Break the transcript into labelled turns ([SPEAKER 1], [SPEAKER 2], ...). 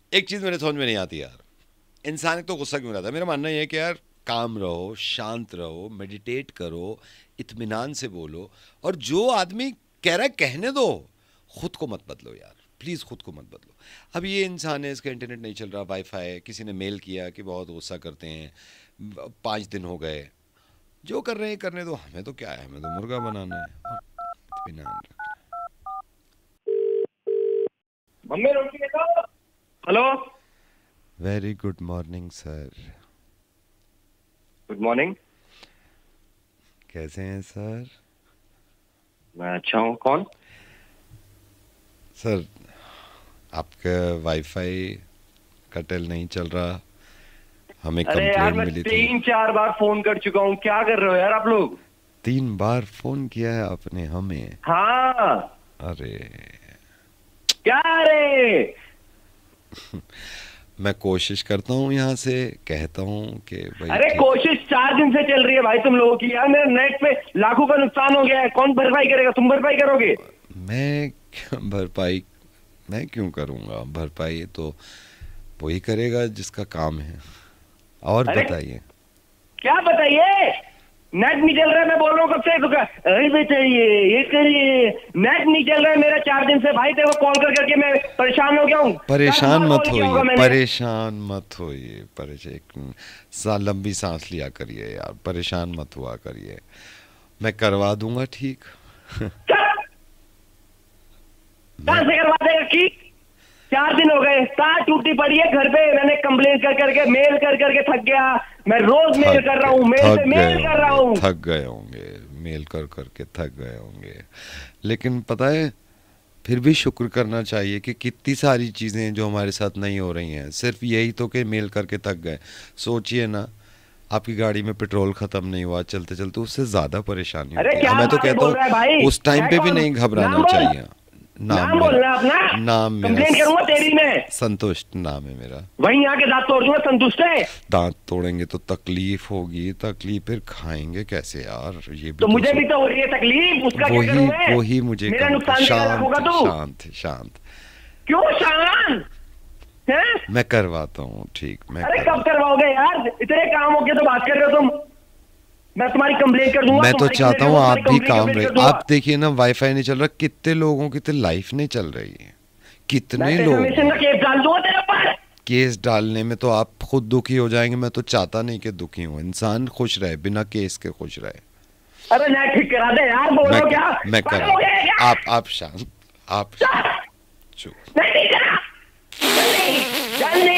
[SPEAKER 1] एक चीज़ मेरे समझ में नहीं आती यार, इंसान तो गुस्सा क्यों रहता है। मेरा मानना ये है कि यार काम रहो, शांत रहो, मेडिटेट करो, इत्मीनान से बोलो, और जो आदमी कह रहा है कहने दो, खुद को मत बदलो यार, प्लीज़ खुद को मत बदलो। अब ये इंसान है, इसका इंटरनेट नहीं चल रहा, वाईफाई है, किसी ने मेल किया कि बहुत गुस्सा करते हैं, 5 दिन हो गए, जो कर रहे हैं करने दो, हमें तो क्या है, हमें तो मुर्गा बनाना है और इत्मीनान रखना
[SPEAKER 2] मम्मी रोटी लेकर आओ। हेलो।
[SPEAKER 1] है। Very good morning sir.
[SPEAKER 2] Good morning.
[SPEAKER 1] कैसे हैं सर?
[SPEAKER 2] मैं अच्छा हूँ। कौन?
[SPEAKER 1] सर, आपका वाईफाई का टेल नहीं चल रहा, हमें
[SPEAKER 2] अरे यार,
[SPEAKER 1] कंप्लेंट
[SPEAKER 2] मैं
[SPEAKER 1] मिली थी।
[SPEAKER 2] 3-4 बार फोन कर चुका हूँ। क्या कर रहे हो यार आप लोग?
[SPEAKER 1] 3 बार फोन किया है आपने हमें?
[SPEAKER 2] हाँ।
[SPEAKER 1] अरे,
[SPEAKER 2] क्या रे?
[SPEAKER 1] मैं कोशिश करता हूँ, यहाँ से कहता हूँ कि भाई
[SPEAKER 2] अरे
[SPEAKER 1] ठीक।
[SPEAKER 2] कोशिश 4 दिन से चल रही है भाई तुम लोगों की। यार मेरे नेट पे लाखों का नुकसान हो गया है। कौन भरपाई करेगा? तुम भरपाई करोगे?
[SPEAKER 1] मैं भरपाई मैं क्यों करूँगा? भरपाई तो वही करेगा जिसका काम है। और
[SPEAKER 2] अरे
[SPEAKER 1] बताइए।
[SPEAKER 2] क्या बताइए? नेट नहीं चल रहा है, मैं बोल रहा हूँ कब से। तो अरे बताइए, ये करिए। नेट नहीं चल रहा है मेरा 4 दिन से भाई। तेरे को कॉल कर करके मैं परेशान हो गया हूँ। दस
[SPEAKER 1] परेशान
[SPEAKER 2] बार
[SPEAKER 1] मत
[SPEAKER 2] कॉल किया होगा
[SPEAKER 1] होइए,
[SPEAKER 2] मैंने।
[SPEAKER 1] परेशान मत होइए, परेशान एक लंबी सांस लिया करिए यार, परेशान मत हुआ करिए, मैं करवा दूंगा ठीक।
[SPEAKER 2] चल,
[SPEAKER 1] मैं
[SPEAKER 2] कहाँ से करवा देगा की? 4 दिन हो गए, तार टूटी पड़ी है घर पे। मैंने कंप्लेन कर करके, मेल कर करके थक गया। मैं रोज मेल कर रहा हूँ, मेल पे मेल कर रहा हूँ।
[SPEAKER 1] थक गए होंगे, मेल कर करके थक गए होंगे, लेकिन पता है, फिर भी शुक्र करना चाहिए कि कितनी सारी चीज़ें जो हमारे साथ नहीं हो रही हैं, सिर्फ यही तो कि मेल करके थक गए। सोचिए ना, आपकी गाड़ी में पेट्रोल ख़त्म नहीं हुआ चलते चलते, उससे ज़्यादा परेशानी
[SPEAKER 2] अरे
[SPEAKER 1] होती है।
[SPEAKER 2] क्या
[SPEAKER 1] मैं तो
[SPEAKER 2] बातें
[SPEAKER 1] कहता
[SPEAKER 2] बोल
[SPEAKER 1] हूँ
[SPEAKER 2] रहा है भाई?
[SPEAKER 1] उस टाइम
[SPEAKER 2] है
[SPEAKER 1] पे भी
[SPEAKER 2] कौन?
[SPEAKER 1] नहीं घबराना
[SPEAKER 2] नाम बोल।
[SPEAKER 1] चाहिए। नाम
[SPEAKER 2] नाम
[SPEAKER 1] मेरा
[SPEAKER 2] बोलना अपना।
[SPEAKER 1] नाम मेरा
[SPEAKER 2] कंप्लेन करूंगा तेरी मैं।
[SPEAKER 1] संतुष्ट नाम है मेरा।
[SPEAKER 2] वहीं आके दांत तोड़ दूंगा। संतुष्ट है?
[SPEAKER 1] दांत तोड़ेंगे तो तकलीफ होगी, तकलीफ फिर खाएंगे कैसे यार, ये भी
[SPEAKER 2] तो
[SPEAKER 1] तो
[SPEAKER 2] मुझे भी तो हो रही है तकलीफ, उसका क्या
[SPEAKER 1] वही
[SPEAKER 2] करूं मैं?
[SPEAKER 1] वही मुझे
[SPEAKER 2] मेरा
[SPEAKER 1] कम कर।
[SPEAKER 2] नुकसान देगा लाखों का
[SPEAKER 1] शांत
[SPEAKER 2] तू।
[SPEAKER 1] शांत शांत।
[SPEAKER 2] क्यों शान? है?
[SPEAKER 1] मैं करवाता हूँ ठीक, मैं
[SPEAKER 2] अरे कब
[SPEAKER 1] करवाता
[SPEAKER 2] करवाओगे यार? इतने काम हो गए तो बात कर रहे हो तुम। मैं तुम्हारी कंप्लेन कर
[SPEAKER 1] हूँ।
[SPEAKER 2] दूंगा।
[SPEAKER 1] मैं तो
[SPEAKER 2] तुम्हारी कंप्लेन
[SPEAKER 1] चाहता हूँ
[SPEAKER 2] करूंगा,
[SPEAKER 1] आप
[SPEAKER 2] तुम्हारी
[SPEAKER 1] भी
[SPEAKER 2] कंपनी
[SPEAKER 1] काम
[SPEAKER 2] कंप्लेन
[SPEAKER 1] रहे।
[SPEAKER 2] कर दूंगा।
[SPEAKER 1] आप देखिए ना, वाईफाई नहीं चल रहा, कितने लोगों की तो लाइफ नहीं चल रही है,
[SPEAKER 2] मैं
[SPEAKER 1] कितने लोग
[SPEAKER 2] डिफेमेशन
[SPEAKER 1] हैं।
[SPEAKER 2] का केस डाल दूंगा तेरे ऊपर।
[SPEAKER 1] केस डालने में तो आप खुद दुखी हो जाएंगे, मैं तो चाहता नहीं कि दुखी हूँ, इंसान खुश रहे, बिना केस के खुश रहे।
[SPEAKER 2] अरे नेट ठीक करा दे यार। बोल
[SPEAKER 1] मैं
[SPEAKER 2] रहा हूँ क्या?
[SPEAKER 1] मैं
[SPEAKER 2] पागल
[SPEAKER 1] करा
[SPEAKER 2] हो
[SPEAKER 1] दूँ।
[SPEAKER 2] गया है क्या?
[SPEAKER 1] आप शांत, आप शांत। चुप।
[SPEAKER 2] नहीं नहीं करा। जल्दी जल्दी